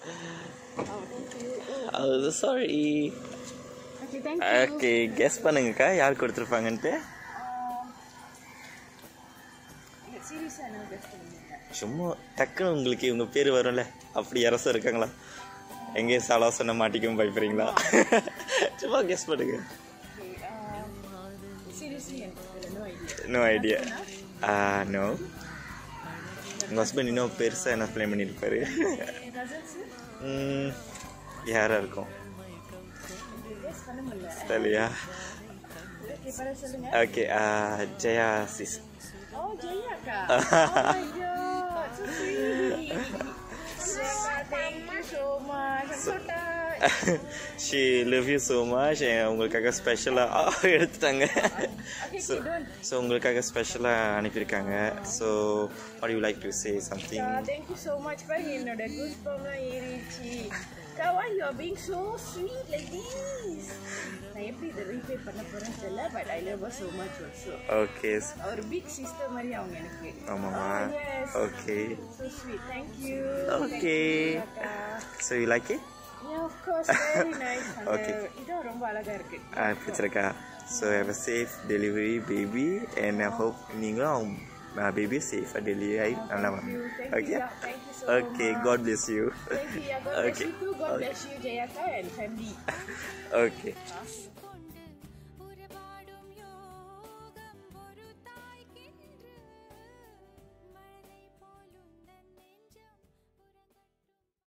Oh, thank you. Oh, sorry. Okay, thank you. Okay, guess பண்ணுங்கக்கா யார் கொடுத்துருப்பாங்கன்ட்டு. சீரியஸா நான் guess பண்ணுங்க. சும்மா டக்குன்னு உங்களுக்கு இவங்க பேர் வரும்ல, அப்படி யாராச்சும் இருக்காங்களா? எங்கேயும் சாலாசனை மாட்டிக்கவும் பயப்படுறீங்களா? சும்மா கெஸ் பண்ணுங்க. No idea. No. உங்கள் ஹஸ்பண்ட் இன்னும் பெருசாக என்ன பிளான் பண்ணியிருப்பாரு? யாராக இருக்கும் தெரியலையா? Okay, Jaya sis. Oh, Jaya Kak. Oh my god, so sweet. Thank you so much. I'm so touched. She love you so much. உங்களுக்காக ஸ்பெஷலாக எடுத்துட்டாங்க. ஸோ உங்களுக்காக ஸ்பெஷலாக அனுப்பியிருக்காங்க. So what you like to say something? Thank you so much. பாருங்க என்னோட goosebumps ஏறிச்சு. Why you are being so sweet like this? நான் எப்படி இதை ரீபே பண்ண போறேன்னு தெரியல, but I love her so much also. Okay. ஒரு big sister மாதிரி அவங்க எனக்கு. ஆமாமா. Okay. So sweet. Thank you. Okay. So you like it? Yeah, of course. Very nice. Okay. இது ரொம்ப அழகா இருக்கு. பிடிச்சிருக்கா? So have a safe delivery baby and I hope நீங்களும் baby safe delivery. Thank you. Okay. Thank you so Okay. much. God bless you. Thank you. God bless you too. God bless you, Jayaka and family. Okay.